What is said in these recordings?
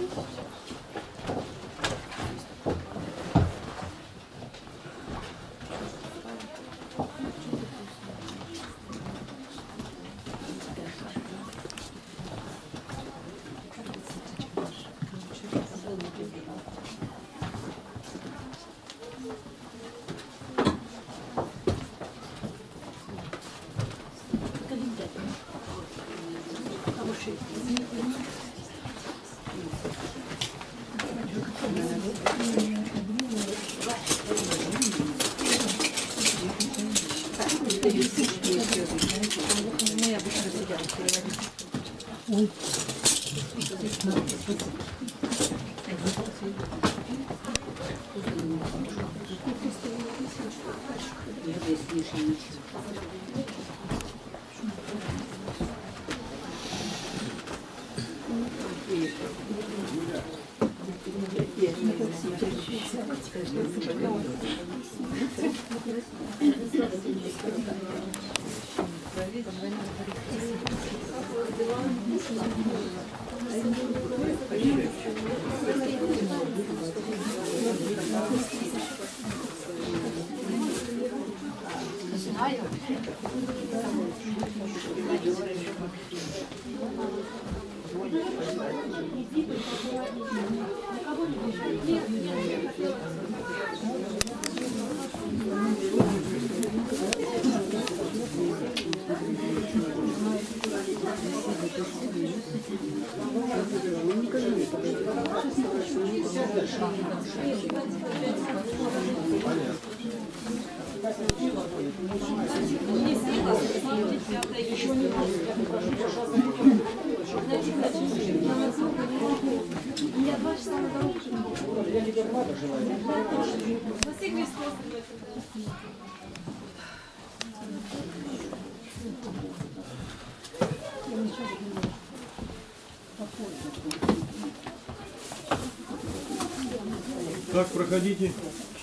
Так, проходите.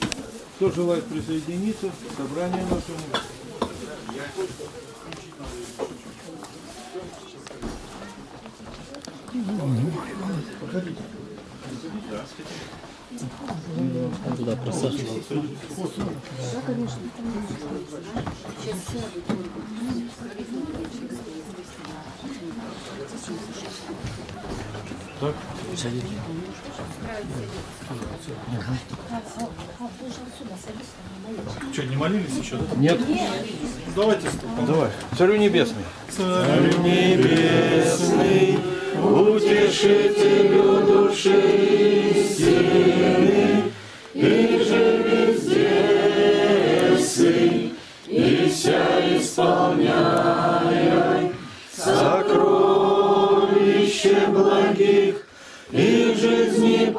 Кто желает присоединиться к собранию нашему? Проходите. Туда просаживаться. Да, конечно. Так. Садитесь. Что, не молились еще? Да? Нет. Давайте ступам. Давай. Царю небесный. Царю небесный, утешителю души истины, и же везде сын, и вся исполняй сокровище благих, и жизни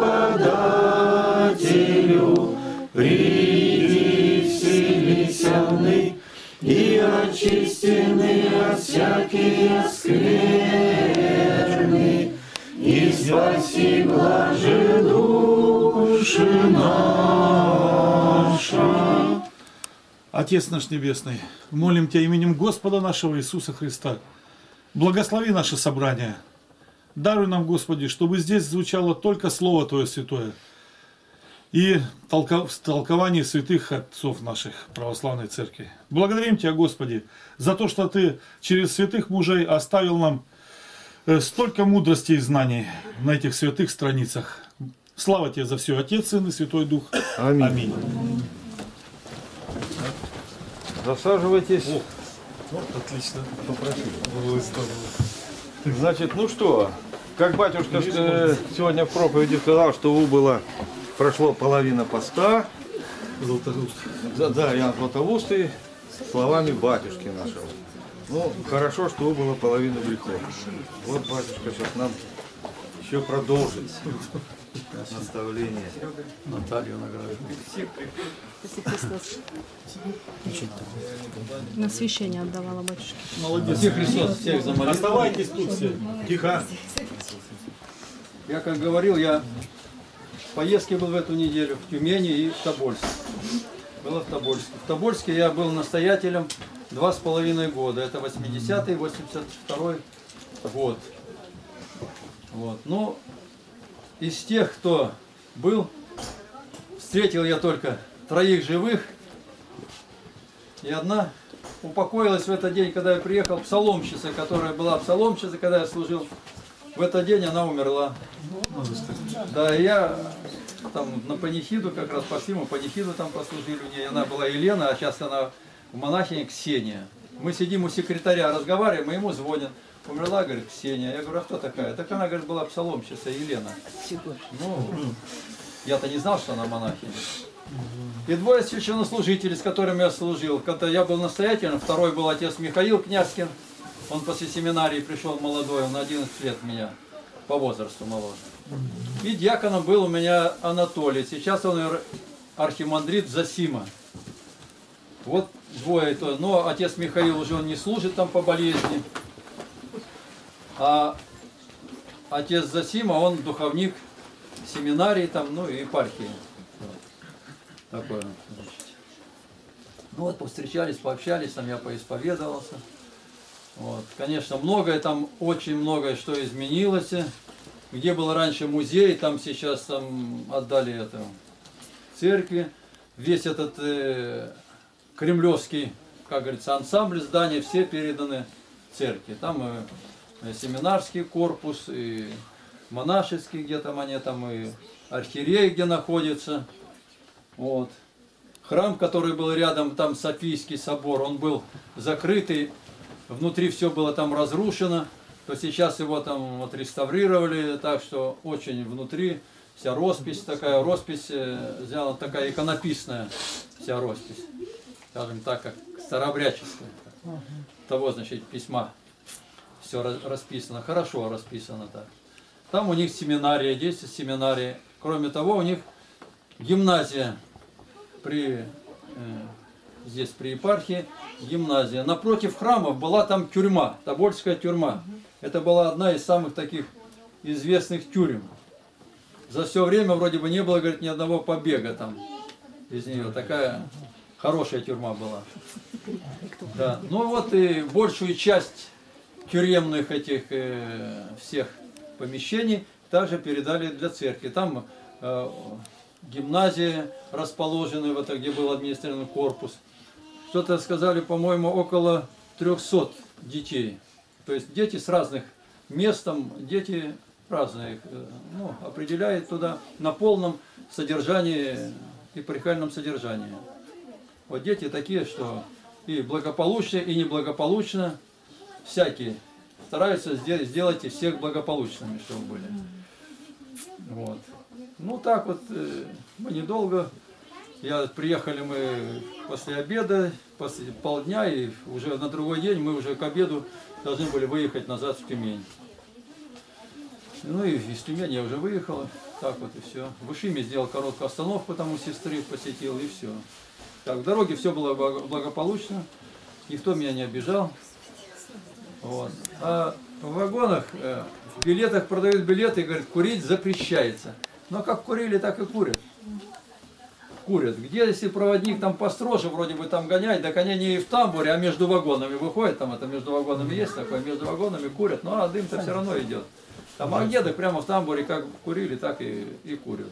подателю, приди вселися и очистены от всякие скверны, и спаси блаже души наша. Отец наш Небесный, молим Тебя именем Господа нашего Иисуса Христа, благослови наше собрание. Даруй нам, Господи, чтобы здесь звучало только Слово Твое Святое и толкование святых отцов наших православной церкви. Благодарим Тебя, Господи, за то, что Ты через святых мужей оставил нам столько мудрости и знаний на этих святых страницах. Слава Тебе за все, Отец, Сын и Святой Дух. Аминь. Аминь. Засаживайтесь. Вот, отлично. Попросили. Значит, ну что, как батюшка сегодня в проповеди сказал, что прошло половина поста. Златоустый. Да, Иоанн Златоустый, словами батюшки нашего. Ну, хорошо, что было половина грехов. Вот батюшка сейчас нам еще продолжит наставление. Наталью награждаю. На освящение отдавала батюшке. Молодец. Всех Христос, всех замолил. Оставайтесь тут все. Тихо. Я, как говорил, я в поездке был в эту неделю в Тюмени и в Тобольске. Было в Тобольске. В Тобольске я был настоятелем 2,5 года. Это 80-й, 82-й год. Вот. Ну, из тех, кто был, встретил я только 3 живых, и одна упокоилась в этот день, когда я приехал, псаломщица, которая была псаломщицей, когда я служил. В этот день она умерла. Да, я там на панихиду, как раз пошли, мы панихиду там послужили у нее. Она была Елена, а сейчас она в монахине Ксения. Мы сидим у секретаря, разговариваем, и ему звонят. Умерла, говорит, Ксения. Я говорю, а кто такая? Так она, говорит, была псаломщица Елена. Ну, я-то не знал, что она монахиня. И 2 священнослужителей, с которыми я служил. Когда я был настоятелем, второй был отец Михаил Князькин. Он после семинарии пришел молодой, он 11 лет меня, по возрасту моложе. И диаконом был у меня Анатолий. Сейчас он архимандрит Зосима. Вот 2. Но отец Михаил уже он не служит там по болезни. А отец Зосима, он духовник семинарии там, ну и епархии. Такое. Ну вот, повстречались, пообщались, там я поисповедовался. Вот. Конечно, многое там, очень многое, что изменилось. Где был раньше музей, там сейчас там отдали это церкви. Весь этот кремлевский, как говорится, ансамбль зданий, все переданы церкви. Там семинарский корпус, и монашеский, где там они, там и архиерей, где находится. Вот. Храм, который был рядом, там Софийский собор, он был закрытый, внутри все было там разрушено, то сейчас его там отреставрировали, так что очень внутри вся роспись такая, роспись взяла такая иконописная, вся роспись, скажем так, как старообрядческая, того, значит, письма, все расписано, хорошо расписано так. Там у них семинария, 10 семинарий, кроме того, у них гимназия здесь при епархии, гимназия. Напротив храмов была там тюрьма, Тобольская тюрьма. Это была одна из самых таких известных тюрем. За все время вроде бы не было, говорит, ни одного побега там из нее. Такая хорошая тюрьма была. Да. Ну вот и большую часть тюремных этих всех помещений также передали для церкви. Там гимназия расположена, вот где был административный корпус. Что-то сказали, по-моему, около 300 детей. То есть дети с разных мест, там дети разные, ну, определяют туда на полном содержании и прихальном содержании. Вот дети такие, что и благополучно, и неблагополучно, всякие. Стараются сделать и всех благополучными, чтобы были. Вот. Ну так вот, мы недолго. Приехали мы после обеда, после полдня, и уже на другой день мы уже к обеду должны были выехать назад в Тюмень. Ну и из Тюмени я уже выехал. Так вот и все. В Ишиме сделал короткую остановку, там у сестры посетил, и все. Так, в дороге все было благополучно, никто меня не обижал. Вот. А в вагонах, в билетах продают билеты и говорят, курить запрещается. Но как курили, так и курят. Курят. Где, если проводник там построже, вроде бы там гоняет, так они не в тамбуре, а между вагонами выходят, там это между вагонами есть такое, между вагонами курят, ну а дым-то все равно идет. Там а где, так прямо в тамбуре как курили, так и курят.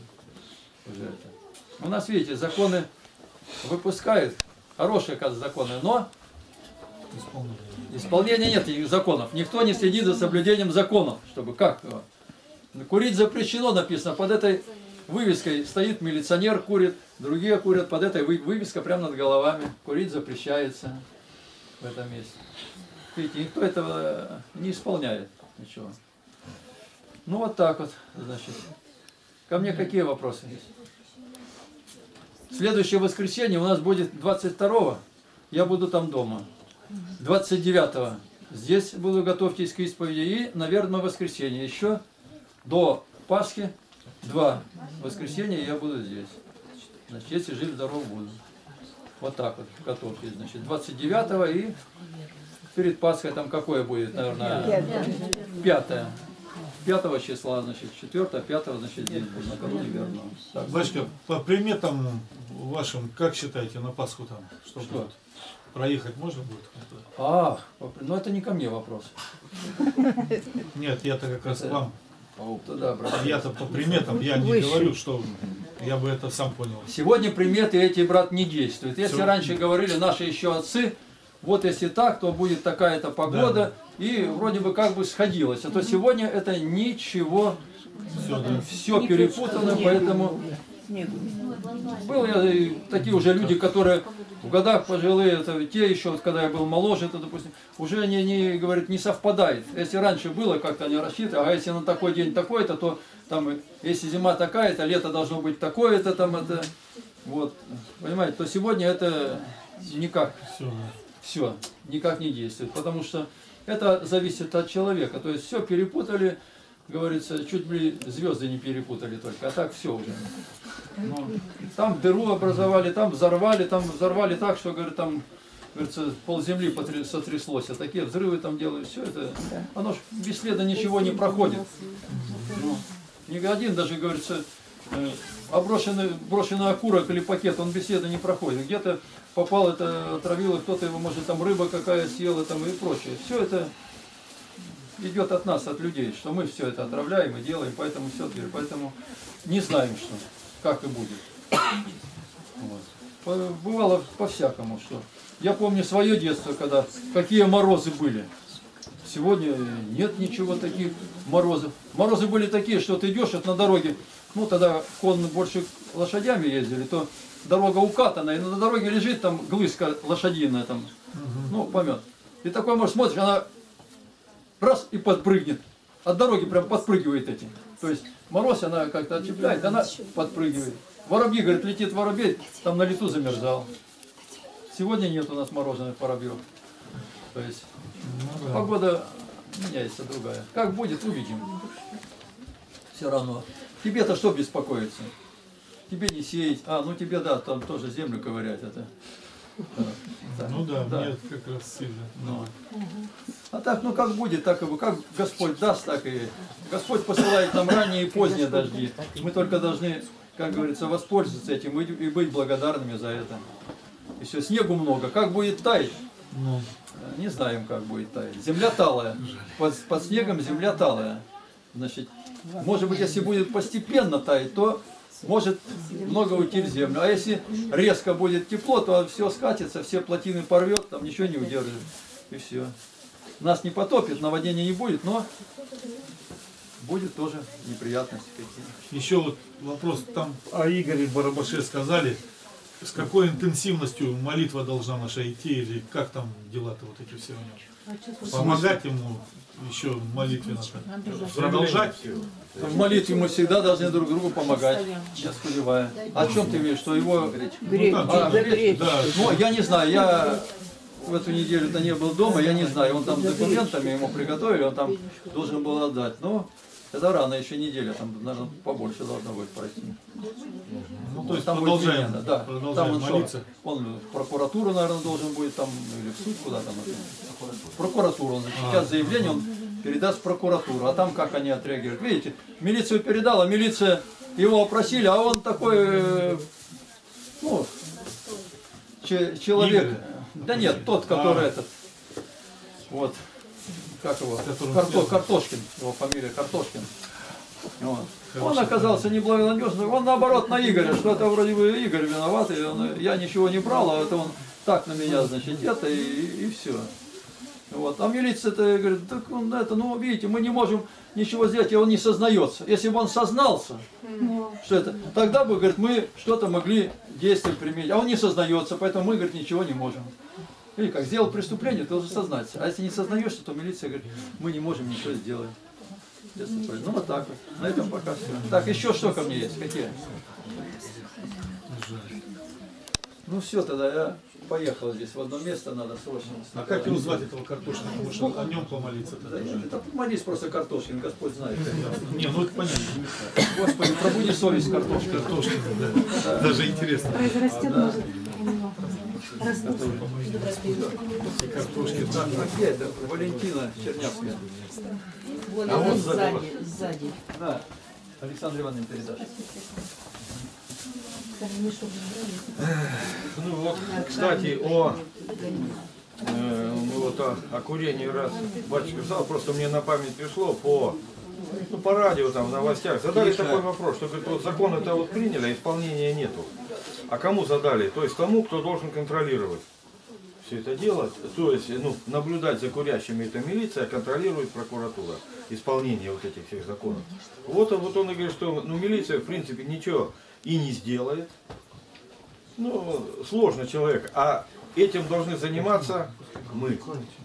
У нас, видите, законы выпускают, хорошие, оказывается, законы, но исполнения нет этих законов. Никто не следит за соблюдением законов, чтобы как. Курить запрещено, написано, под этой вывеской стоит милиционер, курит, другие курят, под этой вывеской прямо над головами. Курить запрещается в этом месте. Видите, никто этого не исполняет, ничего. Ну вот так вот, значит. Ко мне какие вопросы есть? Следующее воскресенье у нас будет 22-го, я буду там дома. 29-го здесь буду готовьтесь к исповеди. И, наверное, воскресенье еще до Пасхи 2 воскресенья я буду здесь. Значит, если жив-здоров буду. Вот так вот готовьтесь. Значит, 29-го и перед Пасхой там какое будет, наверное, 5-е. 5 числа, значит, 4-го, 5-го, значит, день будет, накануне верного. Батюшка, по приметам вашим, как считаете, на Пасху там? Что? Будет? Проехать можно будет? А, ну это не ко мне вопрос. Нет, я-то как раз к вам. Туда, брат. Я-то по приметам, я не говорю, что я бы это сам понял. Сегодня приметы эти, брат, не действуют. Если Всё. раньше говорили наши еще отцы, вот если так, то будет такая-то погода, и вроде бы как бы сходилось. А то сегодня это ничего, все перепутано, поэтому... Были такие уже люди, которые в годах пожилые, это те еще, вот когда я был моложе, это, допустим, уже говорит, не совпадает. Если раньше было как-то они рассчитывали, а если на такой день такой-то, то там, если зима такая-то, лето должно быть такое-то, там это, вот, понимаете, то сегодня это никак, все, никак не действует, потому что это зависит от человека, то есть все перепутали, говорится, чуть ли звезды не перепутали только, а так все уже. Ну, там дыру образовали, там взорвали так, что, говорит, там, говорится, полземли сотряслось, а такие взрывы там делают, все это, оно ж бесследно ничего не проходит. Ну, ни один даже, говорится, брошенный окурок или пакет, он бесследно не проходит. Где-то попал, это отравило, кто-то его, может, там рыба какая съела там и прочее. Все это идет от нас, от людей, что мы все это отравляем и делаем, поэтому все, поэтому не знаем, что, как и будет. Вот. Бывало по-всякому, что. Я помню свое детство, когда какие морозы были. Сегодня нет ничего таких морозов. Морозы были такие, что ты идешь на дороге, ну тогда конно больше лошадями ездили, то дорога укатанная, и на дороге лежит там глыска лошадиная, там, ну, помет. И такой, может, смотришь, она раз и подпрыгнет. От дороги прям подпрыгивает эти. То есть мороз она как-то отчепляет, она подпрыгивает. Воробьи, говорит, летит воробей, там на лету замерзал. Сегодня нет у нас мороженых воробьев. То есть погода меняется другая. Как будет, увидим. Все равно. Тебе-то что беспокоиться? Тебе не сеять. А, ну тебе, да, там тоже землю ковырять. Это. Да. Ну да, мне как раз сильно. Ну. А так, ну как будет, так и будет. Как Господь даст, так и... Господь посылает нам ранние и поздние дожди. Мы только должны, как говорится, воспользоваться этим и быть благодарными за это. И все, снегу много. Как будет таять? Ну. Не знаем, как будет таять. Земля талая. Под снегом земля талая. Значит, может быть, если будет постепенно таять, то может много уйти в землю. А если резко будет тепло, то все скатится, все плотины порвет, там ничего не удержит. И все. Нас не потопит, наводнения не будет, но будет тоже неприятности какие-то. Еще вот вопрос, там о Игоре Барабаше сказали, с какой интенсивностью молитва должна наша идти, или как там дела-то вот эти все у него? Помогать ему еще в молитве надо. Продолжать. В молитве мы всегда должны друг другу помогать, не оскудевая. О чем ты видишь, что его... Да. Ну, я не знаю, я в эту неделю-то не был дома, я не знаю, он там с документами ему приготовили, он там должен был отдать. Но это рано, еще неделя, там, наверное, побольше должно будет пройти. Ну, то есть там продолжаем, будет, да. продолжаем Там он молиться. Он в прокуратуру, наверное, должен будет, там, или в суд, куда там. В прокуратуру. Он сейчас заявление, он передаст в прокуратуру. А там как они отреагируют. Видите, милицию передала, милиция его опросили, а он такой, ну, человек. Игорь? Да нет, тот, который этот, вот, как его, Которым Картошкин, его фамилия Картошкин. Вот. Он оказался неблагонадежным, он наоборот на Игоря, что это вроде бы Игорь виноват, и я ничего не брал, а это он так на меня, значит, это и все. Вот. А милиция-то говорит, так он это, ну видите, мы не можем ничего сделать, и он не сознается. Если бы он сознался, что это, тогда бы, говорит, мы что-то могли действовать применить. А он не сознается, поэтому мы, говорит, ничего не можем. Или как, сделал преступление, ты должен сознаться. А если не сознаешься, то милиция говорит, мы не можем ничего сделать. Ну вот так вот. На этом пока все. Так, еще что ко мне есть? Какие? Ну все, тогда я поехал здесь в одно место, надо срочно. А как его звать, этого Картошкина? Может, о нем помолиться? Да нет, это молись просто Картошкин, Господь знает. Не, ну это понятно. Господи, пробуди совесть Картошкина. Картошкина, да. Даже интересно. Произрастет, может, у него. Картошкин, да. А где это? Валентина Чернявская. Вон А она он сзади. Да. Александр Иванович передашь. Ну вот, кстати, о курении раз батюшка сказал, просто мне на память пришло по ну, по радио, там, в новостях, задали такой вопрос, что говорит, вот закон это вот приняли, а исполнения нету. А кому задали? То есть тому, кто должен контролировать все это дело, то есть ну, наблюдать за курящими это милиция, а контролирует прокуратура исполнение вот этих всех законов. Вот он и говорит, что ну, милиция в принципе ничего и не сделает. Ну, сложно человек, а этим должны заниматься мы.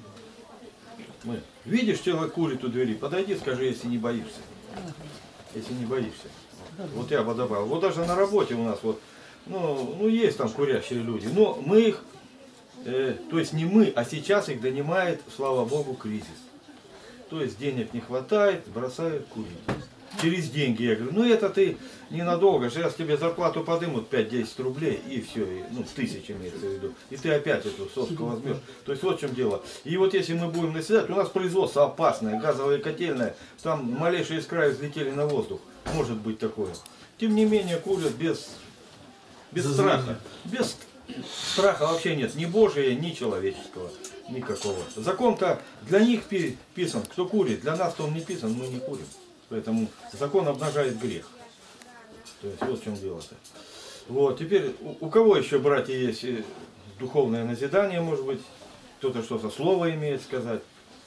Видишь, человек курит у двери, подойди, скажи, если не боишься. Если не боишься. Вот я бы добавил. Вот даже на работе у нас вот, ну есть там курящие люди, но мы их, то есть не мы, а сейчас их донимает, слава богу, кризис. То есть денег не хватает, бросают курить. Через деньги. Я говорю, ну это ты ненадолго, сейчас тебе зарплату подымут 5-10 рублей и все, ну 1000 имеется в виду. И ты опять эту сотку возьмешь. То есть вот в чем дело. И вот если мы будем наседать, у нас производство опасное, газовое котельное, там малейшие искра взлетели на воздух. Может быть такое. Тем не менее курят без страха. Без страха вообще нет. Ни Божия, ни человеческого. Никакого. Закон-то для них писан, кто курит. Для нас-то он не писан, мы не курим. Поэтому закон обнажает грех. То есть вот в чем дело-то. Вот, теперь у кого еще, братья, есть духовное назидание, может быть, кто-то что-то слово имеет сказать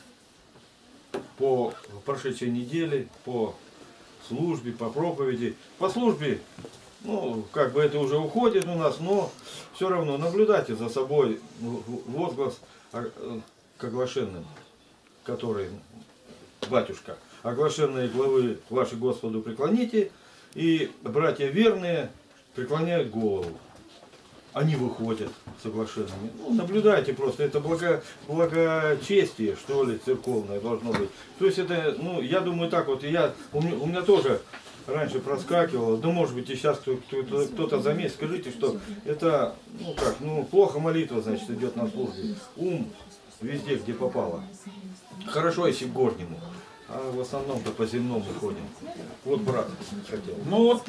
по прошедшей неделе, по службе, по проповеди. По службе, ну, как бы это уже уходит у нас, но все равно наблюдайте за собой возглас к оглашенным, который батюшка. Оглашенные главы ваши Господу преклоните, и братья верные преклоняют голову. Они выходят с оглашенными. Ну, наблюдайте просто, это благочестие, что ли, церковное должно быть. То есть это, ну, я думаю так вот, у меня тоже раньше проскакивало, да может быть и сейчас кто-то заметит, скажите, что это, ну как, ну плохо молитва, значит, идет на службе. Ум везде, где попало. Хорошо, если к горнему. А в основном-то по земному ходим. Вот брат хотел. Ну вот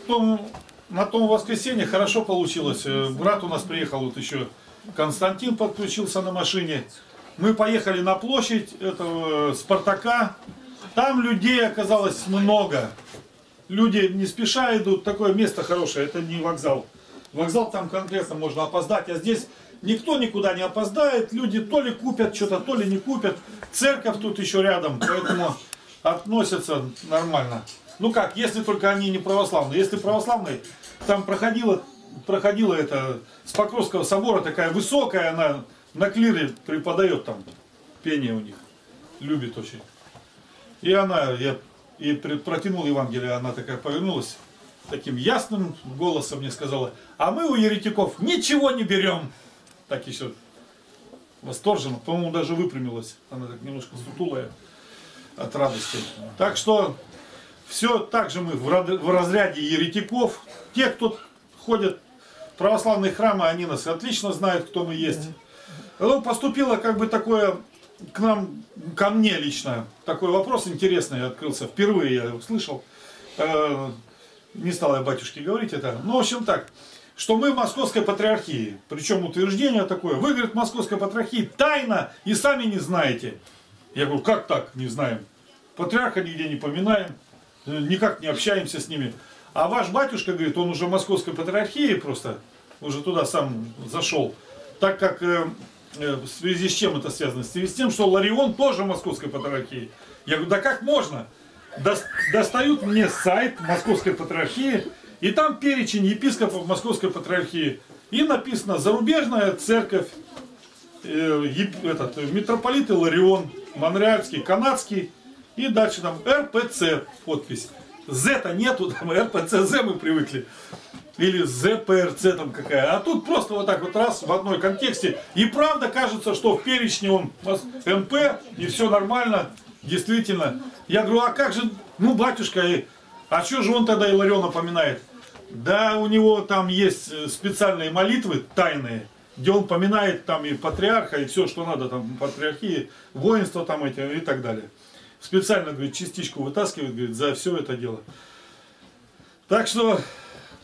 на том воскресенье хорошо получилось. Брат у нас приехал, вот еще Константин подключился на машине. Мы поехали на площадь этого Спартака. Там людей оказалось много. Люди не спеша идут. Такое место хорошее, это не вокзал. Вокзал там конкретно можно опоздать, а здесь никто никуда не опоздает. Люди то ли купят что-то, то ли не купят. Церковь тут еще рядом, поэтому относятся нормально. Ну как, если только они не православные. Если православные, там проходила это с Покровского собора, такая высокая, она на клире преподает там, пение у них, любит очень. И я ей протянул Евангелие, она такая повернулась, таким ясным голосом мне сказала, а мы у еретиков ничего не берем. Так еще восторженно, по-моему, даже выпрямилась. Она так немножко сутулая от радости. Так что все так же мы в разряде еретиков. Те, кто ходят в православные храмы, они нас отлично знают, кто мы есть. Ну, поступило как бы такое ко мне лично, такой вопрос интересный открылся. Впервые я услышал. Не стал я батюшке говорить это. Ну, в общем так. Что мы в Московской Патриархии. Причем утверждение такое. Вы, говорит, Московской Патриархии тайно и сами не знаете. Я говорю, как так не знаем? Патриарха нигде не поминаем. Никак не общаемся с ними. А ваш батюшка, говорит, он уже в Московской Патриархии просто. Уже туда сам зашел. Так как в связи с чем это связано? В связи с тем, что Ларион тоже в Московской Патриархии. Я говорю, да как можно? Достают мне сайт Московской Патриархии. И там перечень епископов Московской Патриархии. И написано зарубежная церковь, митрополит Иларион, Монреальский, канадский. И дальше там РПЦ подпись. З-то нету, там РПЦЗ мы привыкли. Или ЗПРЦ там какая. А тут просто вот так вот раз в одной контексте. И правда кажется, что в перечне он МП и все нормально. Действительно. Я говорю, а как же, ну батюшка, а что же он тогда Илариона поминает? Да, у него там есть специальные молитвы тайные, где он поминает там и патриарха, и все, что надо, там патриархии, воинство там эти и так далее. Специально, говорит, частичку вытаскивает, говорит, за все это дело. Так что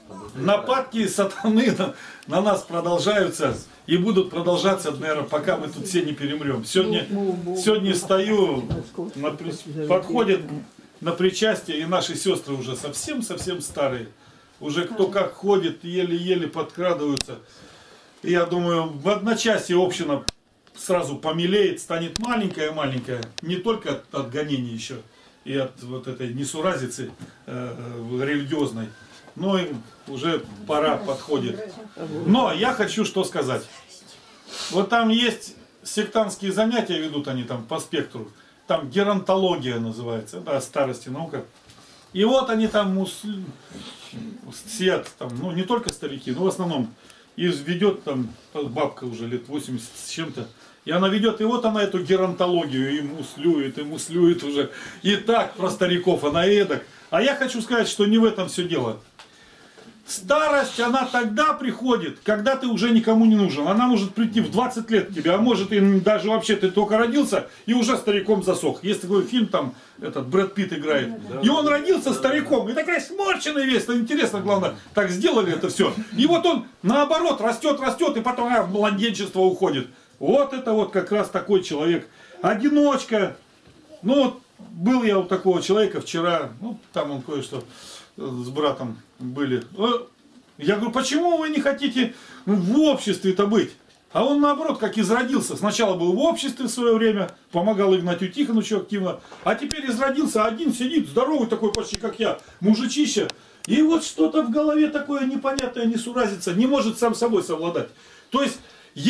нападки сатаны на нас продолжаются и будут продолжаться, наверное, пока мы тут все не перемрем. Сегодня стою, подходит на причастие, и наши сестры уже совсем старые. Уже кто как ходит, еле-еле подкрадываются. И я думаю, в одночасье община сразу помилеет, станет маленькая-маленькая. Не только от гонений еще, и от вот этой несуразицы религиозной. Но им уже пора подходит. Но я хочу что сказать. Вот там есть сектантские занятия, ведут они там по спектру. Там геронтология называется, да, старости наука. И вот они там сидят, там, ну не только старики, но в основном. И ведет там бабка уже лет 80 с чем-то. И она ведет, и вот она эту геронтологию и муслюет уже. И так про стариков она эдак. А я хочу сказать, что не в этом все дело. Старость, она тогда приходит, когда ты уже никому не нужен. Она может прийти в 20 лет к тебе, а может и даже вообще ты только родился и уже стариком засох. Есть такой фильм, там этот Брэд Питт играет. И он родился стариком. И такая сморщенная весь. Интересно, главное, так сделали это все. И вот он наоборот растет, и потом в младенчество уходит. Вот это вот как раз такой человек. Одиночка. Ну, был я у такого человека вчера, ну, там он кое-что с братом были. Я говорю, почему вы не хотите в обществе-то быть? А он наоборот, как изродился. Сначала был в обществе в свое время, помогал Игнатию Тихоновичу активно, а теперь изродился, один сидит, здоровый такой почти как я, мужичище. И вот что-то в голове такое непонятное, несуразится, не может сам собой совладать. То есть,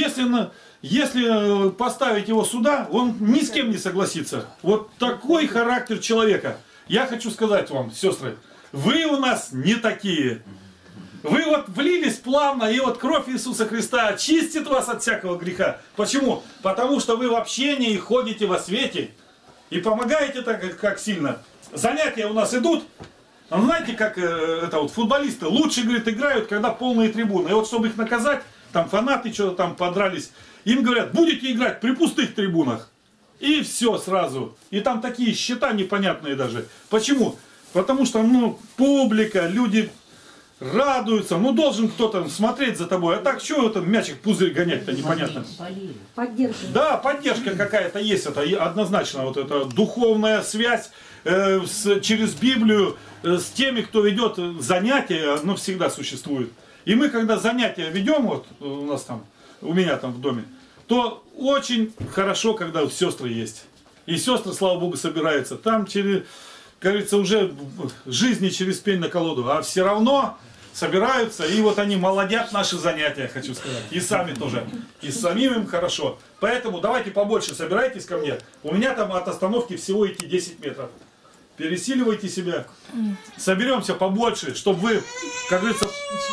если поставить его сюда, он ни с кем не согласится. Вот такой характер человека. Я хочу сказать вам, сестры, вы у нас не такие. Вы вот влились плавно, и вот кровь Иисуса Христа очистит вас от всякого греха. Почему? Потому что вы в общении ходите во свете и помогаете так, как сильно. Занятия у нас идут. Знаете, как это вот футболисты лучше, говорит, играют, когда полные трибуны. И вот чтобы их наказать, там фанаты что-то там подрались, им говорят, будете играть при пустых трибунах. И все сразу. И там такие счета непонятные даже. Почему? Потому что, ну, публика, люди радуются. Ну, должен кто-то смотреть за тобой. А так, что это мячик пузырь гонять-то непонятно. Поддержка. Да, поддержка какая-то есть. Это однозначно. Вот эта духовная связь через Библию с теми, кто ведет занятия, оно всегда существует. И мы, когда занятия ведем, вот у нас там, у меня там в доме, то очень хорошо, когда сестры есть. И сестры, слава Богу, собираются. Там через, как говорится, уже жизни через пень на колоду. А все равно собираются, и вот они молодят наши занятия, хочу сказать. И сами тоже. И самим им хорошо. Поэтому давайте побольше собирайтесь ко мне. У меня там от остановки всего идти 10 метров. Пересиливайте себя. Соберемся побольше, чтобы вы, как говорится,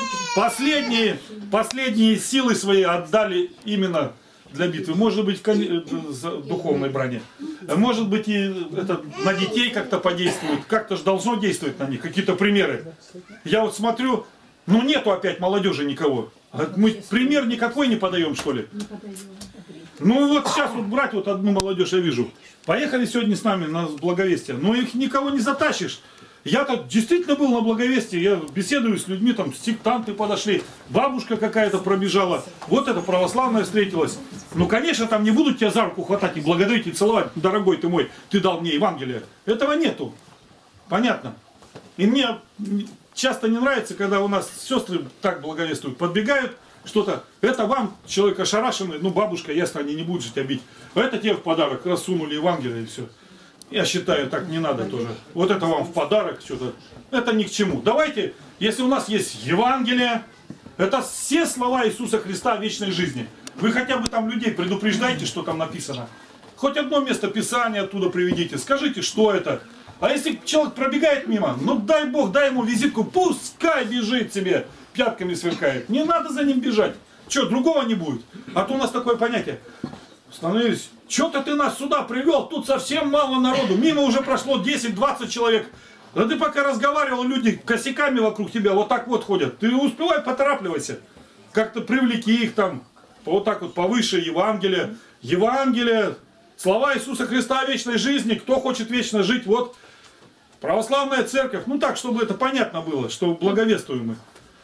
последние силы свои отдали именно для битвы. Может быть, в духовной броне. Может быть, и это на детей как-то подействует. Как-то же должно действовать на них. Какие-то примеры. Я вот смотрю, ну нету опять молодежи никого. Мы пример никакой не подаем, что ли? Ну вот сейчас вот брать вот одну молодежь я вижу. Поехали сегодня с нами на благовестие. Но их никого не затащишь. Я-то действительно был на благовестии. Я беседую с людьми, там сектанты подошли. Бабушка какая-то пробежала. Вот эта православная встретилась. Ну конечно там не будут тебя за руку хватать и благодарить и целовать. Дорогой ты мой, ты дал мне Евангелие. Этого нету. Понятно. И мне часто не нравится, когда у нас сестры так благовествуют. Подбегают. Что-то, это вам, человек ошарашенный, ну бабушка, ясно, они не будут же тебя бить. А это тебе в подарок, рассунули Евангелие и все. Я считаю, так не надо тоже. Вот это вам в подарок, что-то. Это ни к чему. Давайте, если у нас есть Евангелие, это все слова Иисуса Христа о вечной жизни. Вы хотя бы там людей предупреждайте, что там написано. Хоть одно место Писания оттуда приведите, скажите, что это. А если человек пробегает мимо, ну дай Бог, дай ему визитку, пускай бежит себе. Пятками сверкает. Не надо за ним бежать. Что, другого не будет? А то у нас такое понятие. Остановились. Что-то ты нас сюда привел, тут совсем мало народу. Мимо уже прошло 10-20 человек. Да ты пока разговаривал, люди косяками вокруг тебя вот так вот ходят. Ты успевай, поторапливайся. Как-то привлеки их там. Вот так вот повыше Евангелие. Евангелие. Слова Иисуса Христа о вечной жизни. Кто хочет вечно жить, вот. Православная церковь. Ну так, чтобы это понятно было, что благовествуем мы.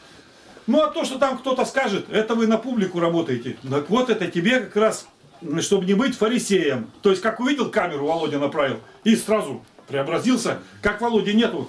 Ну а то, что там кто-то скажет, это вы на публику работаете. Так вот это тебе как раз, чтобы не быть фарисеем. То есть, как увидел камеру, Володя направил, и сразу преобразился. Как Володи нету.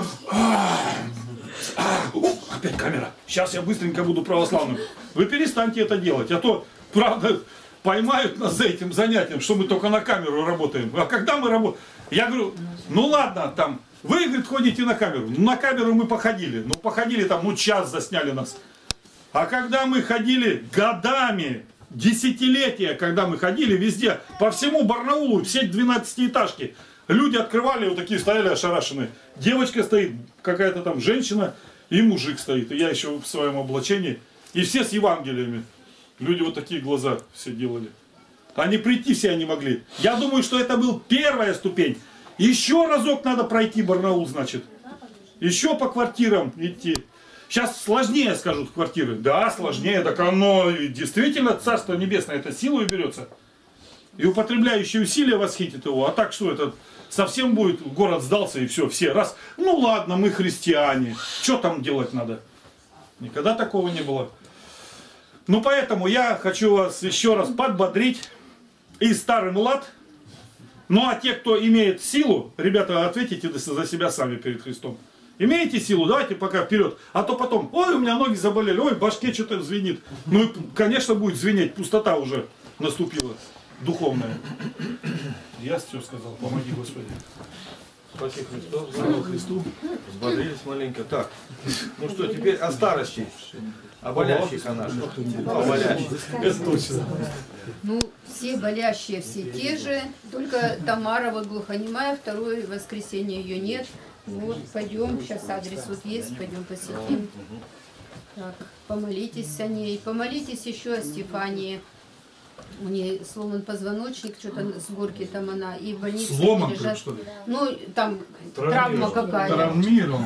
Опять камера. Сейчас я быстренько буду православным. Вы перестаньте это делать. А то, правда, поймают нас за этим занятием, что мы только на камеру работаем. А когда мы работаем? Я говорю, ну ладно, там, вы, говорит, ходите на камеру. Ну, на камеру мы походили. Ну, походили там, ну, час засняли нас. А когда мы ходили годами, десятилетия, когда мы ходили везде, по всему Барнаулу, все 12-этажки, люди открывали, вот такие стояли ошарашенные. Девочка стоит, какая-то там женщина, и мужик стоит. И я еще в своем облачении. И все с Евангелиями. Люди вот такие глаза все делали. Они прийти все не могли. Я думаю, что это был первая ступень. Еще разок надо пройти Барнаул, значит. Еще по квартирам идти. Сейчас сложнее, скажут, квартиры. Да, сложнее. Так оно действительно, Царство Небесное, это силой берется. И употребляющие усилия восхитит его. А так что это совсем будет, город сдался и все раз. Ну ладно, мы христиане. Что там делать надо? Никогда такого не было. Ну поэтому я хочу вас еще раз подбодрить. И старый млад. Ну а те, кто имеет силу, ребята, ответите за себя сами перед Христом. Имеете силу, давайте пока вперед. А то потом, ой, у меня ноги заболели, ой, в башке что-то звенит. Ну и, конечно, будет звенеть, пустота уже наступила, духовная. Я все сказал, помоги, Господи. Спасибо Христу. Слава Христу. Взбодрились маленько. Так, ну что, теперь о старости. О болящих о наших. Ну, о болящих. Это точно. Ну, все болящие, все те же, только Тамара вот глухонемая, второе воскресенье ее нет. Вот, пойдем, сейчас адрес вот есть, пойдем посетим. Так, помолитесь о ней, помолитесь еще о Стефании. У нее сломан позвоночник, что-то с горки там она, и в больнице Сломан, лежат. что ли? Ну, там травма какая-то. Травмирован.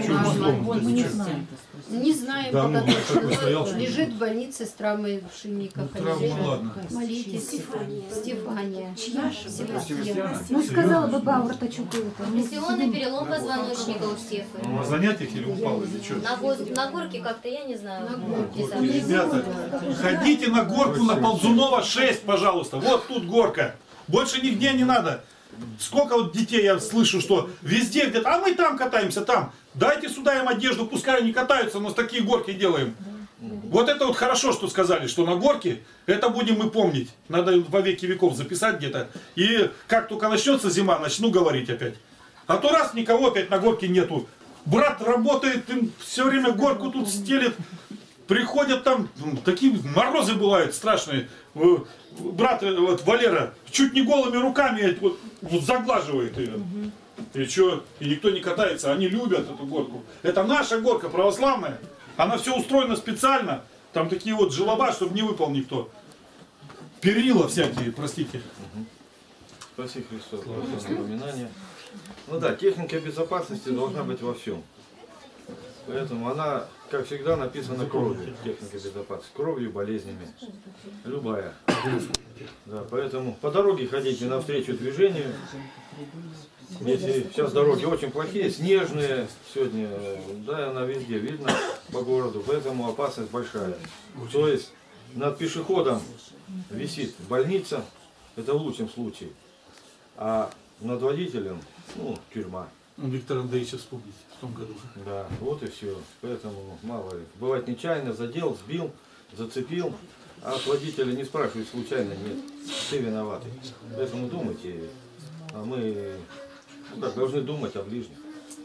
Не знаем, Да, пока ну, точно. такой стоял, что ли? Лежит в больнице с травмой в шинниках. Травма, ладно. Молитесь. Стефания. Севастьяна. Ну, сказала бы Бауэрта Чукуева. Компрессионный перелом позвоночника у Стефы. На занятиях или упал, или что? На горке как-то, я не знаю. Ребята, ходите на горку на Ползунова 6, пожалуйста. Вот тут горка. Больше нигде не надо. Сколько вот детей я слышу, что везде где-то, а мы там катаемся, там. Дайте сюда им одежду, пускай они катаются, мы с такие горки делаем. Вот это вот хорошо, что сказали, что на горке, это будем мы помнить. Надо во веки веков записать где-то. И как только начнется зима, начну говорить опять. А то раз никого опять на горке нету. Брат работает, им все время горку тут стелит. Приходят там, такие морозы бывают страшные. Брат, вот Валера, чуть не голыми руками вот заглаживает ее. И что? И никто не катается, они любят эту горку. Это наша горка православная. Она все устроена специально. Там такие вот желоба, чтобы не выпал никто. Перила всякие, простите. Спасибо Христу за напоминание. Ну да, техника безопасности должна быть во всем. Поэтому она, как всегда, написана кровью, техника безопасности, кровью, болезнями, любая. Да, поэтому по дороге ходите навстречу движению. Если сейчас дороги очень плохие, снежные сегодня, да, она везде видно по городу, поэтому опасность большая. То есть над пешеходом висит больница, это в лучшем случае, а над водителем, ну, тюрьма. Виктора Андреевича вспомните в том году. Да, вот и все. Поэтому мало ли. Бывает нечаянно задел, сбил, зацепил, а от водителя не спрашивают случайно, нет. Ты виноватый. Поэтому думайте, а мы должны думать о ближних.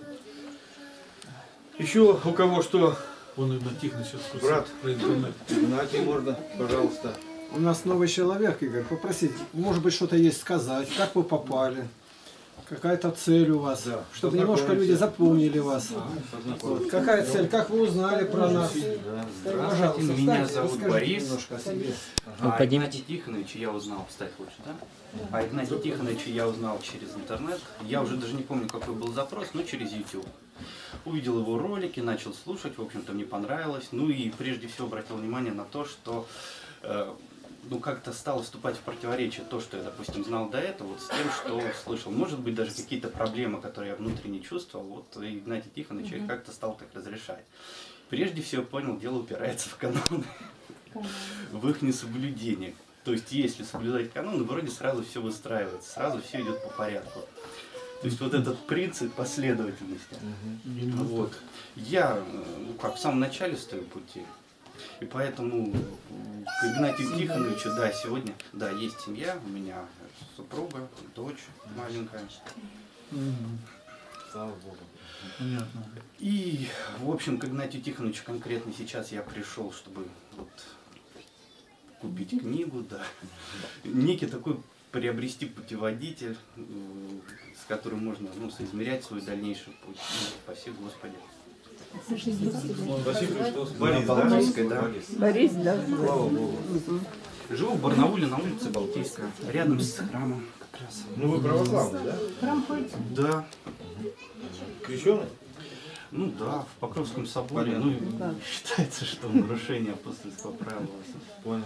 Еще у кого что, Он именно тихо сейчас брат, про интернет. Игнатий, можно, пожалуйста. У нас новый человек, Игорь, попросить, может быть, что-то есть сказать, как вы попали, какая-то цель у вас, Да, чтобы немножко люди запомнили вас. Вот. Какая цель, как вы узнали про нас? Пожалуйста, Меня встаньте, зовут расскажите Борис. немножко о себе. А Игнатия Тихоновича я узнал, встать лучше, да? А Игнатия Тихоновича я узнал через интернет. Я уже даже не помню, какой был запрос, но через YouTube. Увидел его ролики, начал слушать, в общем-то мне понравилось. Ну и прежде всего обратил внимание на то, что ну, как-то стало вступать в противоречие то, что я, допустим, знал до этого, вот с тем, что слышал. Может быть, даже какие-то проблемы, которые я внутренне чувствовал, вот Игнатий Тихонович их как-то стал так разрешать. Прежде всего, понял, дело упирается в каноны, в их несоблюдение. То есть, если соблюдать каноны, вроде сразу все выстраивается, сразу все идет по порядку. То есть, вот этот принцип последовательности. Вот. Я, ну, как в самом начале стою пути. И поэтому к Игнатию Тихоновичу, да, сегодня, да, есть семья, у меня супруга, дочь маленькая. Слава Богу. Понятно. И, в общем, к Игнатию Тихоновичу конкретно сейчас я пришел, чтобы вот купить книгу, да, некий такой приобрести путеводитель, с которым можно, ну, соизмерять свой дальнейший путь. Ну, спасибо, Господи. Спасибо, Христос. Борис, Балтийская, да. Борис, да. Слава Богу. Живу в Барнауле на улице Балтийская, рядом с храмом как раз. Ну вы православный, да? Храм ходите? Да, Крещеный? ну да, в Покровском соборе, ну, считается, что нарушение апостольского правила. Понял.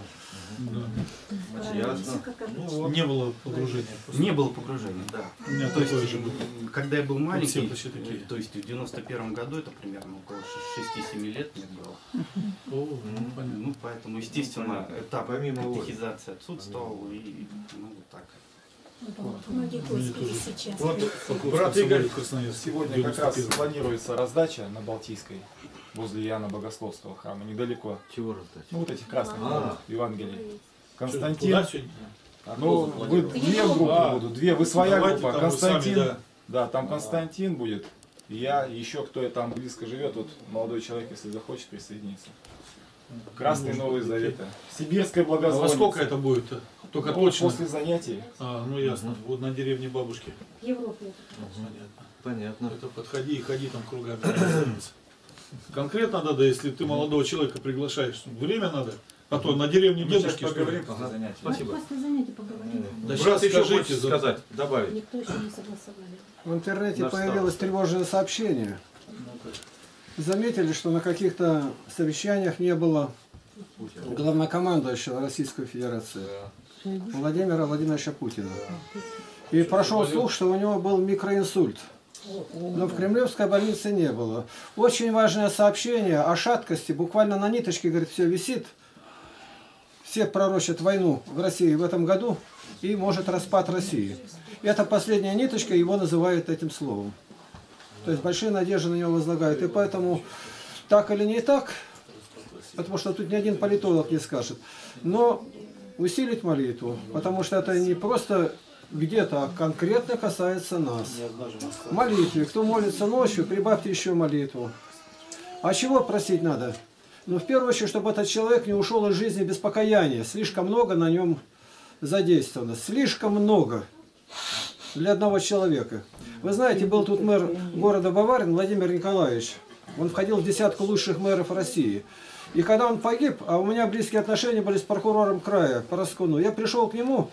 Да. Ясно. Ну вот. Не было погружения. просто. Не было погружения, да. У меня То есть, такое же было. когда я был маленький, все почти такие. то есть в 91 году, это примерно около 6-7 лет мне было. О, ну, понятно. Ну, поэтому, естественно, этап Помимо воли. катехизации отсутствовал, и, ну, вот так. Многие Мне Господи тоже. сейчас. Вот, Покровском брат соборе Игорь, в Красноярске. сегодня как раз 91. планируется раздача на Балтийской, возле Иоанна Богословского храма, недалеко. Чего раздать? Ну, вот этих красных Евангелий. Что, Константин. туда сегодня? Ну, вы две группы будут, две. Вы своя Давайте группа. там вы сами, Константин. да. Да, там Константин будет. И я, еще кто там близко живет, вот молодой человек, если захочет присоединиться. Красный Новый Завет. Сибирская А во благозвонница. сколько это будет-то? Только Ну, точно. после занятий. А, ну ясно. Вот на деревне бабушки. В Европе. Понятно. Понятно. Это подходи и ходи там кругами. Конкретно надо, если ты молодого человека приглашаешь. Время надо. А то на деревне Мы сейчас дедушки что ли? поговорим после занятий. Спасибо. После занятия поговорим. Да Брат сейчас еще скажите, хочет за- сказать, добавить. Никто еще не согласовали. В интернете Наш появилось староста. тревожное сообщение. Заметили, что на каких-то совещаниях не было главнокомандующего Российской Федерации Владимира Владимировича Путина. И прошел слух, что у него был микроинсульт. Но в кремлевской больнице не было. Очень важное сообщение о шаткости. Буквально на ниточке, говорит, все висит. Все пророчат войну в России в этом году и может распад России. И эта последняя ниточка, его называют этим словом. То есть большие надежды на него возлагают. И поэтому, так или не так, потому что тут ни один политолог не скажет, но усилить молитву, потому что это не просто где-то, а конкретно касается нас. В молитве. Кто молится ночью, прибавьте еще молитву. А чего просить надо? Ну, в первую очередь, чтобы этот человек не ушел из жизни без покаяния. Слишком много на нем задействовано. Слишком много для одного человека. Вы знаете, был тут мэр города Баварин Владимир Николаевич. Он входил в десятку лучших мэров России. И когда он погиб, а у меня близкие отношения были с прокурором края Пороскуну, я пришел к нему,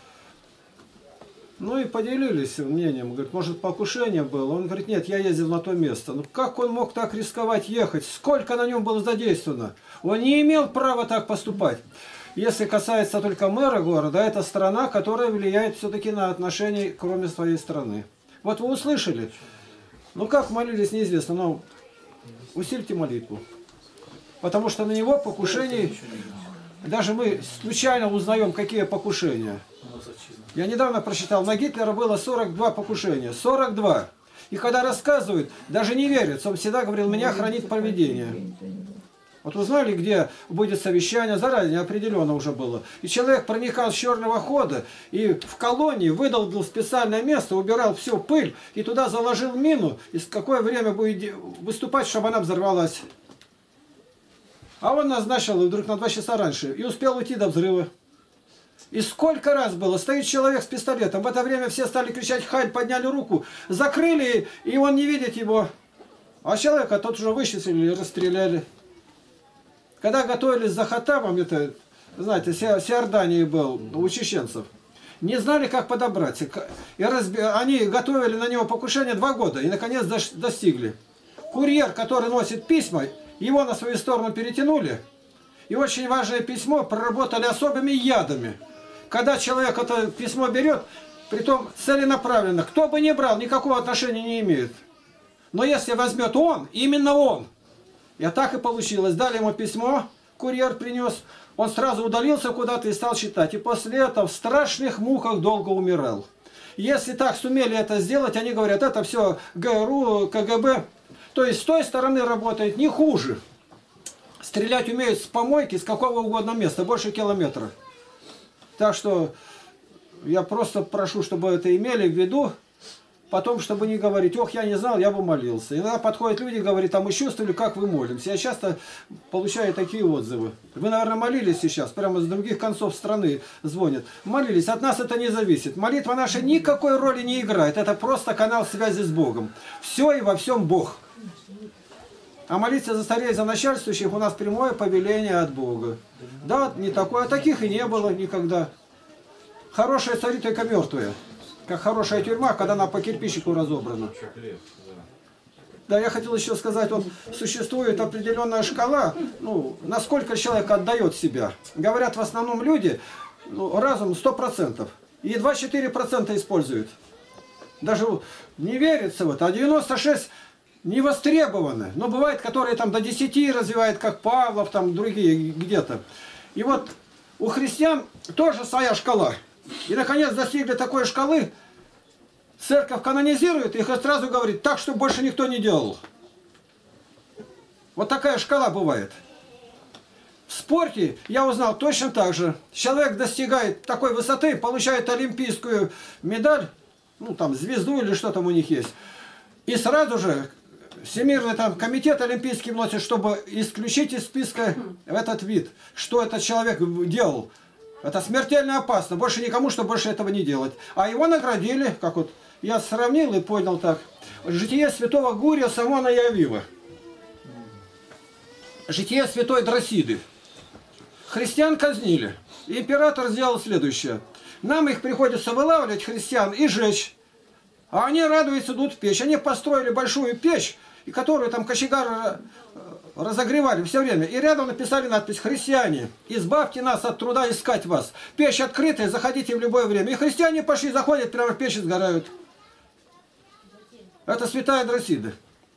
ну и поделились мнением. Говорит, может, покушение было? Он говорит, нет, я ездил на то место. Ну как он мог так рисковать ехать? Сколько на нем было задействовано? Он не имел права так поступать. Если касается только мэра города, это страна, которая влияет все-таки на отношения, кроме своей страны. Вот вы услышали. Ну как молились, неизвестно, но усильте молитву. Потому что на него покушений, даже мы случайно узнаем, какие покушения. Я недавно прочитал, на Гитлера было 42 покушения. 42. И когда рассказывают, даже не верят. Он всегда говорил, меня хранит провидение. Вот узнали, где будет совещание, заранее определенно уже было. И человек проникал с черного хода и в колонии выдолбил специальное место, убирал всю пыль и туда заложил мину. И в какое время будет выступать, чтобы она взорвалась. А он назначил вдруг на 2 часа раньше и успел уйти до взрыва. И сколько раз было, стоит человек с пистолетом, в это время все стали кричать «Хай!», подняли руку, закрыли, и он не видит его. А человека тот уже вычислили и расстреляли. Когда готовились за Хаттабом, это, знаете, с Иорданией был, у чеченцев, не знали, как подобраться. И они готовили на него покушение 2 года, и наконец достигли. Курьер, который носит письма, его на свою сторону перетянули, И очень важное письмо проработали особыми ядами. Когда человек это письмо берет, притом целенаправленно, кто бы ни брал, никакого отношения не имеет. Но если возьмет он, именно он. И так и получилось. Дали ему письмо, курьер принес, он сразу удалился куда-то и стал читать. И после этого в страшных муках долго умирал. Если так сумели это сделать, они говорят, это все ГРУ, КГБ. То есть с той стороны работает не хуже. Стрелять умеют с помойки, с какого угодно места, больше километра. Так что я просто прошу, чтобы это имели в виду. Потом, чтобы не говорить, ох, я не знал, я бы молился. Иногда подходят люди и говорят, а мы чувствовали, как вы молимся. Я часто получаю такие отзывы. Вы, наверное, молились сейчас, прямо с других концов страны звонят. Молились, от нас это не зависит. Молитва наша никакой роли не играет. Это просто канал связи с Богом. Все и во всем Бог. А молиться за царей, за начальствующих у нас прямое повеление от Бога. Да, не такое, а таких и не было никогда. Хорошие цари только мертвые. Как хорошая тюрьма, когда она по кирпичику разобрана. Да, я хотел еще сказать, вот существует определенная шкала, ну, насколько человек отдает себя. Говорят в основном люди, ну, разум 100%. И едва 4% используют. Даже не верится в это, а 96% не востребованы. Но бывает, которые там до 10 развивают, как Павлов, там другие где-то. И вот у христиан тоже своя шкала. И, наконец, достигли такой шкалы, церковь канонизирует их и сразу говорит, так, чтобы больше никто не делал. Вот такая шкала бывает. В спорте я узнал точно так же. Человек достигает такой высоты, получает олимпийскую медаль, ну, там, звезду или что там у них есть. И сразу же Всемирный там комитет олимпийский вносит, чтобы исключить из списка этот вид, что этот человек делал. Это смертельно опасно. Больше никому, чтобы больше этого не делать. А его наградили, как вот я сравнил и понял так. Житие святого Гурия Самона Явива. Житие святой Дросиды. Христиан казнили. И император сделал следующее. Нам их приходится вылавливать, христиан, и жечь. А они радуются, идут в печь. Они построили большую печь, и которую там кочегары разогревали все время. И рядом написали надпись «Христиане, избавьте нас от труда искать вас. Печь открытая, заходите в любое время». И христиане пошли, заходят, прямо в печь и сгорают. Это святая Дросида.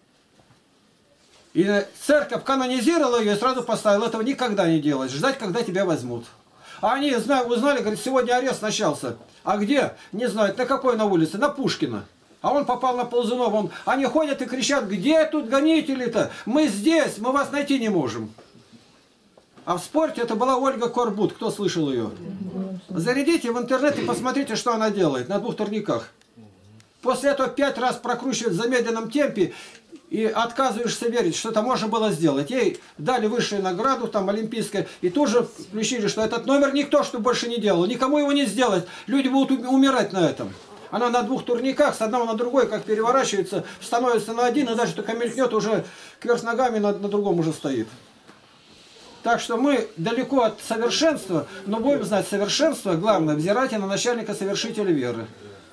И церковь канонизировала ее и сразу поставила. Этого никогда не делать. Ждать, когда тебя возьмут. А они узнали, говорят, сегодня арест начался. А где? Не знают. На какой на улице? На Пушкина. А он попал на Ползунова. Они ходят и кричат, где тут гонители-то? Мы здесь, мы вас найти не можем. А в спорте это была Ольга Корбут. Кто слышал ее? Зарядите в интернет и посмотрите, что она делает на 2 турниках. После этого 5 раз прокручивает в замедленном темпе и отказываешься верить, что это можно было сделать. Ей дали высшую награду, там, олимпийская, и тут же включили, что этот номер никто, что больше не делал. Никому его не сделать. Люди будут умирать на этом. Она на 2 турниках, с одного на другой, как переворачивается, становится на один, и даже только мелькнет, уже кверх ногами на другом уже стоит. Так что мы далеко от совершенства, но будем знать совершенство, главное, взирайте на начальника совершителя веры.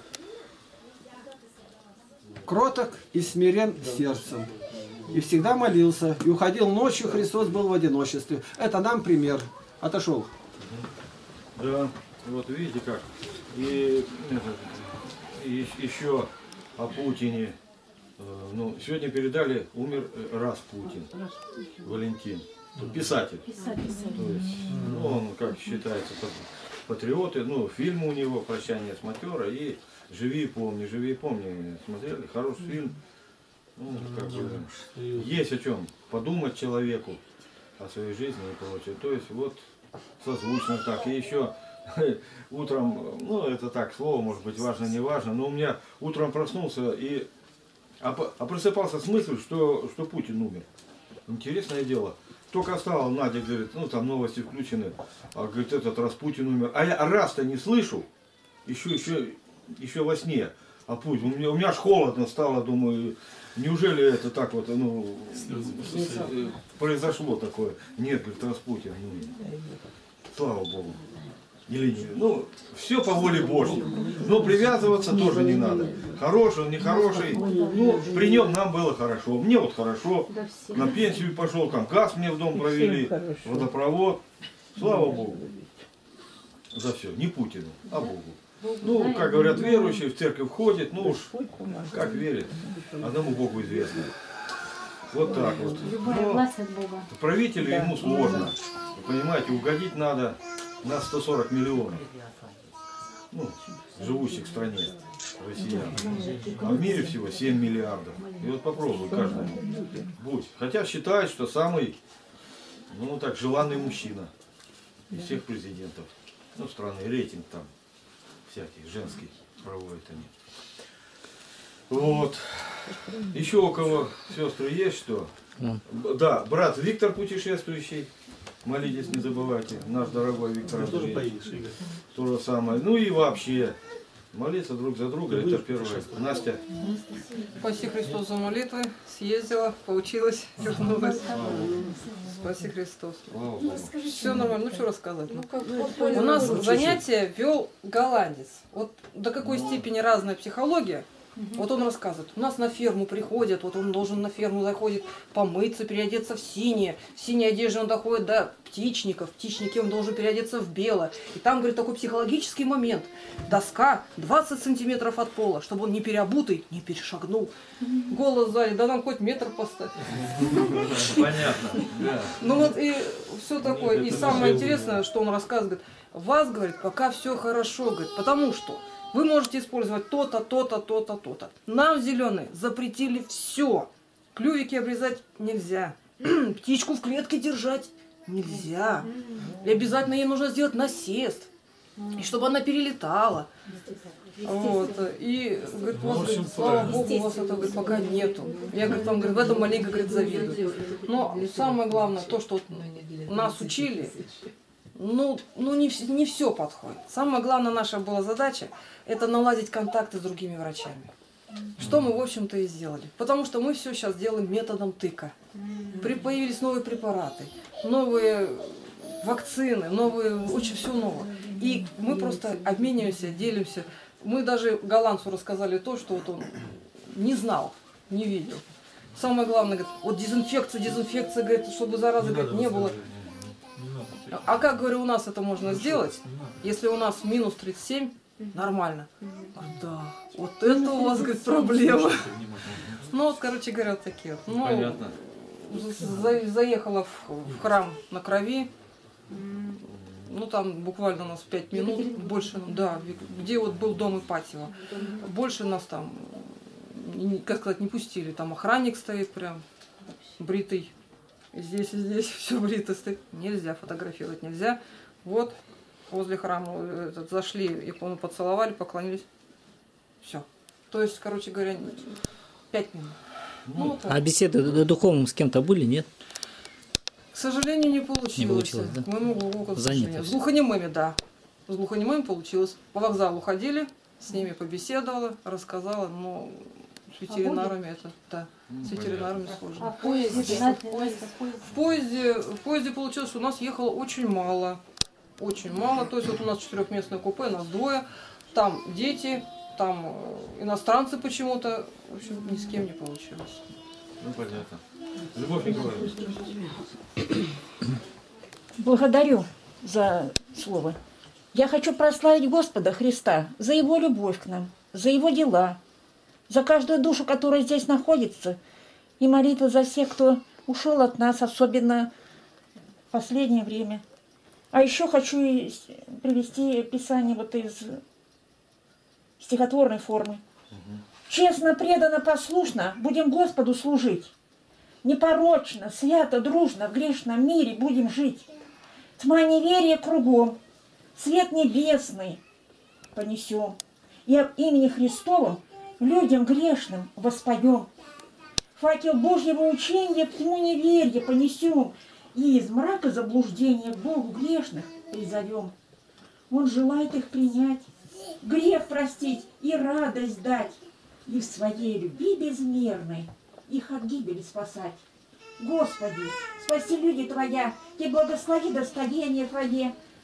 Кроток и смирен сердцем. И всегда молился. И уходил ночью, Христос был в одиночестве. Это нам пример. Отошел. Да, вот видите как. И еще о Путине. Ну, сегодня передали, умер Распутин. Валентин. Писатель. То есть, ну, он, как считается, патриоты. Ну, фильм у него «Прощание с матера» и «Живи и помни». «Живи и помни» смотрели. Хороший фильм. Ну, как бы, есть о чем подумать человеку, о своей жизни и прочее. То есть, вот, созвучно так. И еще утром, ну, это так, слово, может быть, важно, не важно, но у меня утром проснулся и просыпался с мыслью, что Путин умер. Интересное дело. Только стало, Надя говорит, ну, там новости включены, а говорит, этот Распутин умер. А я раз-то не слышу, еще во сне. А Путин, у меня аж холодно стало, думаю, неужели это так вот, ну, произошло такое? Нет, говорит, Распутин. Ну, слава Богу. Или не, ну, все по воле Божьей. Но привязываться тоже не надо. Хороший он, нехороший. Ну, при нем нам было хорошо. Мне вот хорошо. На пенсию пошел, там газ мне в дом провели, водопровод. Слава Богу. За все. Не Путину, а Богу. Ну, как говорят, верующие в церковь ходят, ну уж как верят, одному Богу известно. Вот так вот. Любая власть от Бога. Правителю ему сложно. Вы понимаете, угодить надо на 140 миллионов. Ну, живущих в стране россиян. А в мире всего 7 миллиардов. И вот попробуй каждому. Будь. Хотя считают, что самый, ну так, желанный мужчина из всех президентов. Ну, страны, рейтинг там всякий, женский проводят они. Вот. Еще у кого сестры есть что? Да, брат Виктор путешествующий. Молитесь, не забывайте. Наш дорогой Виктор Андреевич. То же самое. Ну и вообще. Молиться друг за друга, это первое. Настя. Спаси Христос за молитвы. Съездила, получилось, вернулась. Спаси Христос. Все нормально. Ну что рассказать? У нас занятие вел голландец. Вот до какой степени разная психология. Вот он рассказывает, у нас на ферму приходят, вот он должен на ферму заходит помыться, переодеться в синее. В синей одежде он доходит до птичников, в птичнике он должен переодеться в белое. И там, говорит, такой психологический момент. Доска 20 сантиметров от пола, чтобы он не переобутый, не перешагнул. Голос сзади, да нам хоть метр поставь. Понятно. Ну вот и все такое. И самое интересное, что он рассказывает, вас, говорит, пока все хорошо, говорит, потому что вы можете использовать то-то, то-то, то-то, то-то. Нам зеленые запретили все. Клювики обрезать нельзя. Птичку в клетке держать нельзя. И обязательно ей нужно сделать насест. И чтобы она перелетала. Вот. И, говорит, вот, слава Богу, у вас это, говорит, пока нету. Я, говорит, вам, говорит, в этом маленько, говорит, завидую. Но самое главное, то, что нас учили, ну не все подходит. Самая главная наша была задача – это наладить контакты с другими врачами. Что мы, в общем-то, и сделали. Потому что мы все сейчас делаем методом тыка. Появились новые препараты, новые вакцины, новые, очень все новое. И мы просто обмениваемся, делимся. Мы даже голландцу рассказали то, что вот он не знал, не видел. Самое главное, говорит, вот дезинфекция, говорит, чтобы заразы, говорит, не было. А как, говорю, у нас это можно сделать, если у нас минус 37, нормально? Да, вот это у вас, говорит, проблема. Ну вот, короче говоря, вот такие вот. Ну, понятно. Заехала в храм на Крови. Ну там буквально у нас 5 минут, больше, да, где вот был дом Ипатьева. Больше нас там, как сказать, не пустили. Там охранник стоит прям, бритый. Здесь и здесь все брито стоит. Нельзя фотографировать, нельзя. Вот возле храма зашли, их поцеловали, поклонились. Все. То есть, короче говоря, 5 минут. Ну, вот а беседы духовным с кем-то были, нет? К сожалению, не получилось. Не получилось, да? К моему глубокому Занято сожалению. С всё. глухонемыми, да. С глухонемыми получилось. По вокзалу ходили, с ними побеседовала, рассказала, но с ветеринарами это, да, с ветеринарами сложно. А в поезде? В поезде получилось, что у нас ехало очень мало. Очень мало. То есть вот у нас 4-местное купе, нас 2. Там дети, там иностранцы почему-то. В общем, ни с кем не получилось. Ну, понятно. Любовь Николаевна. Благодарю за слово. Я хочу прославить Господа Христа за Его любовь к нам, за Его дела, за каждую душу, которая здесь находится, и молитвы за всех, кто ушел от нас, особенно в последнее время. А еще хочу привести Писание вот из стихотворной формы. Честно, преданно, послушно будем Господу служить. Непорочно, свято, дружно в грешном мире будем жить. Тьма неверия кругом, свет небесный понесем. И об имени Христовом людям грешным воспоем. Факел Божьего учения в тьму неверия понесем. И из мрака заблуждения к Богу грешных призовем. Он желает их принять, грех простить и радость дать. И в своей любви безмерной их от гибели спасать. Господи, спаси люди Твоя, и благослови достояние Твое.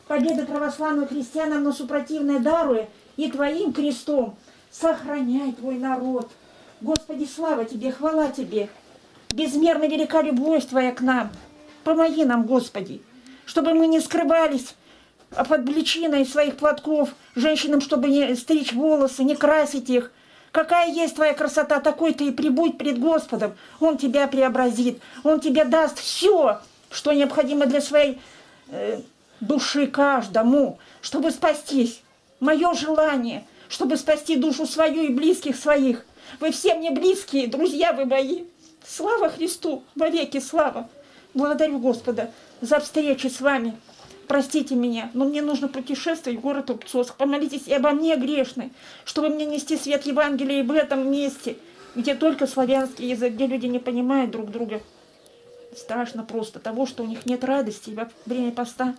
победы православных христианам на супротивное даруя и Твоим крестом сохраняй Твой народ. Господи, слава Тебе, хвала Тебе. Безмерно велика любовь Твоя к нам. Помоги нам, Господи, чтобы мы не скрывались под личиной своих платков, женщинам, чтобы не стричь волосы, не красить их. Какая есть Твоя красота, такой Ты и прибудь пред Господом. Он Тебя преобразит, Он Тебе даст все, что необходимо для своей души каждому, чтобы спастись. Мое желание, чтобы спасти душу свою и близких своих. Вы все мне близкие, друзья вы мои. Слава Христу, вовеки слава. Благодарю Господа за встречи с вами. Простите меня, но мне нужно путешествовать в город Рубцовск. Помолитесь и обо мне грешной, чтобы мне нести свет Евангелия и в этом месте, где только славянский язык, где люди не понимают друг друга. Страшно просто того, что у них нет радости во время поста.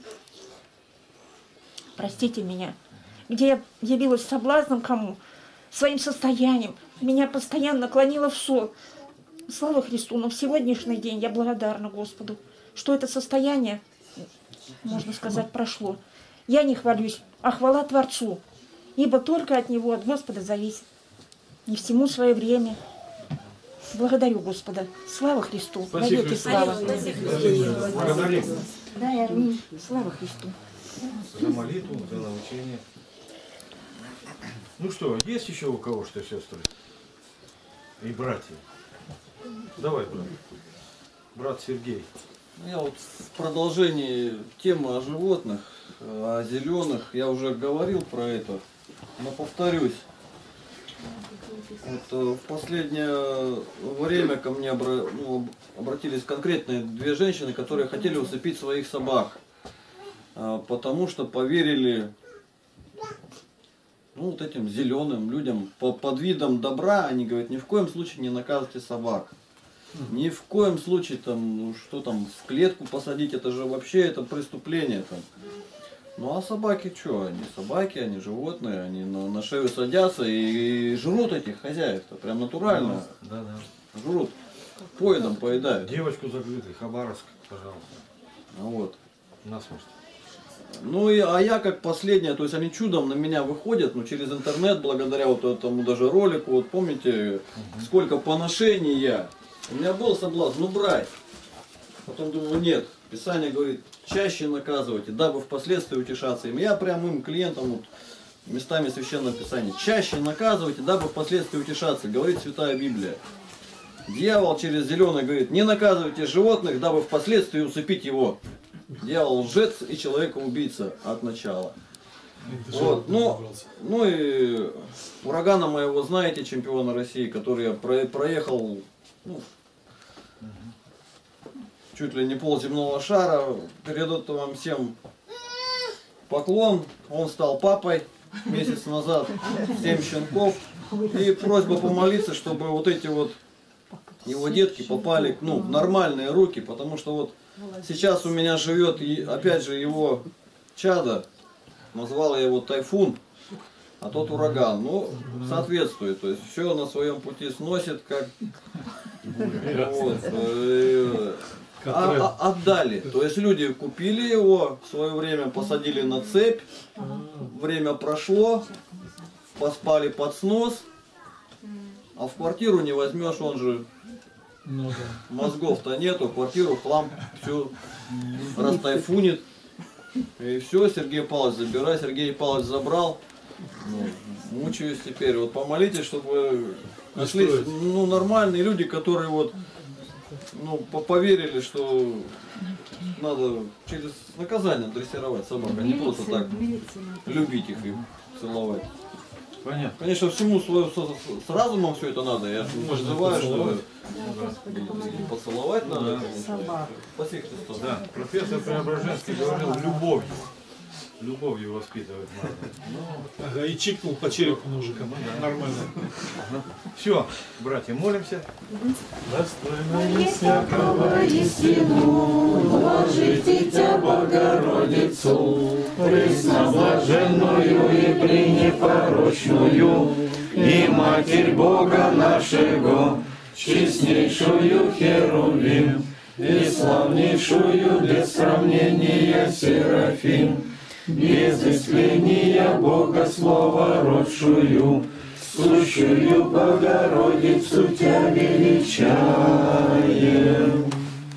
Простите меня, где я явилась соблазном кому, своим состоянием, меня постоянно клонило в сон. Слава Христу, но в сегодняшний день я благодарна Господу, что это состояние, можно сказать, прошло. Я не хвалюсь, а хвала Творцу, ибо только от Него, от Господа зависит. Не всему свое время. Благодарю Господа. Слава Христу. Навеки слава. Благодарим. Слава Христу. За молитву, за научение. Ну что, есть еще у кого что, сестры и братья? Давай, брат. Брат Сергей. Я вот в продолжении темы о животных, о зеленых, я уже говорил про это, но повторюсь. Вот, в последнее время ко мне обратились конкретные две женщины, которые хотели усыпить своих собак, потому что поверили вот этим зеленым людям под видом добра. Они говорят, ни в коем случае не наказывайте собак. Ни в коем случае там, что там, в клетку посадить, это же вообще это преступление там. Ну а собаки что? Они собаки, они животные, они на шею садятся и жрут этих хозяев-то, прям натурально. Да. Жрут, поедом поедают. Девочку закрыли, Хабаровск, пожалуйста. Вот. Насмерть. Ну а я как последняя, то есть они чудом на меня выходят, ну через интернет, благодаря вот этому даже ролику, вот помните, сколько поношений я. У меня был соблазн, брать. Потом думаю, нет. Писание говорит, чаще наказывайте, дабы впоследствии утешаться им. Я прям им, клиентам, вот, местами Священного Писания, чаще наказывайте, дабы впоследствии утешаться, говорит Святая Библия. Дьявол через зеленый говорит, не наказывайте животных, дабы впоследствии усыпить его. Дьявол лжец и человека-убийца от начала. Вот. Ну и урагана моего знаете, чемпиона России, который я проехал чуть ли не полземного шара. Передаю вам всем поклон. Он стал папой месяц назад, 7 щенков. И просьба помолиться, чтобы вот эти вот его детки попали в нормальные руки, потому что вот сейчас у меня живет, опять же, его чадо, назвал я его Тайфун, а тот ураган. Ну, соответствует, то есть все на своем пути сносит, как вот, отдали. То есть люди купили его в свое время, посадили на цепь, время прошло, поспали под снос, а в квартиру не возьмешь, он же мозгов-то нету, квартиру, хлам, все растайфунит. И все, Сергей Павлович забирай, Сергей Павлович забрал. Мучаюсь теперь. Вот помолитесь, чтобы нашлись нормальные люди, которые вот поверили, что надо через наказание дрессировать собак, а не просто так любить их и целовать. Понятно. Конечно, всему с разумом все это надо. Я называю, что поцеловать надо. Спаси Христос. Да, профессор Преображенский говорил, любовью воспитывать надо. Ага, и чикнул по черепу мужикам. Нормально. Все, братья, молимся. Достойно всякого истину, вложите Тя Богородицу, пресноблаженную и пренепорочную, и Матерь Бога нашего, честнейшую Херувим, и славнейшую без сравнения Серафим, без искления Бога Слова родшую, сущую Богородицу Тя величаем.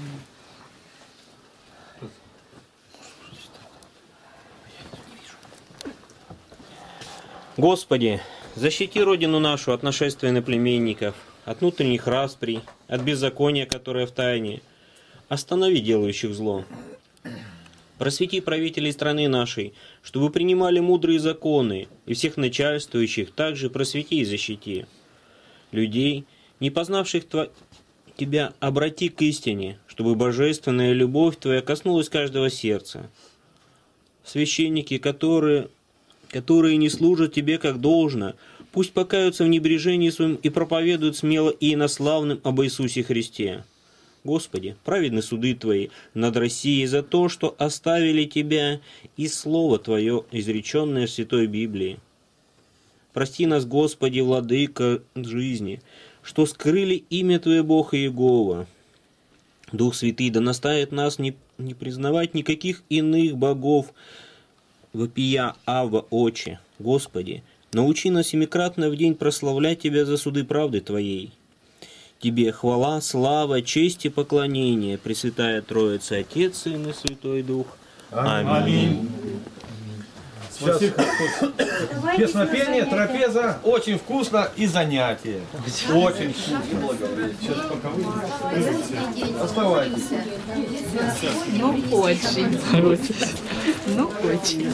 Господи, защити Родину нашу от нашествия иноплеменников, от внутренних расприй, от беззакония, которое в тайне. Останови делающих зло. Просвети правителей страны нашей, чтобы принимали мудрые законы, и всех начальствующих также просвети и защити. Людей, не познавших Тебя, обрати к истине, чтобы божественная любовь Твоя коснулась каждого сердца. Священники, которые не служат Тебе как должно, пусть покаются в небрежении своем и проповедуют смело и инославным об Иисусе Христе. Господи, праведны суды Твои над Россией за то, что оставили Тебя и Слово Твое, изреченное в Святой Библии. Прости нас, Господи, Владыка жизни, что скрыли имя Твое, Бог Иегова. Дух Святый да наставит нас не признавать никаких иных богов, вопия Авва Отче. Господи, научи нас семикратно в день прославлять Тебя за суды правды Твоей. Тебе хвала, слава, честь и поклонение, Пресвятая Троица, Отец, Сын и Святой Дух. Аминь. Сейчас песнопение, трапеза, очень вкусно и занятие. Очень вкусно. Сейчас пока вы оставайтесь. Ну, очень. Ну, очень.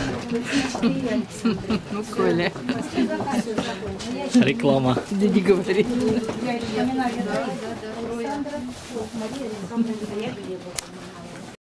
Ну, Коля. Реклама. Да не говори.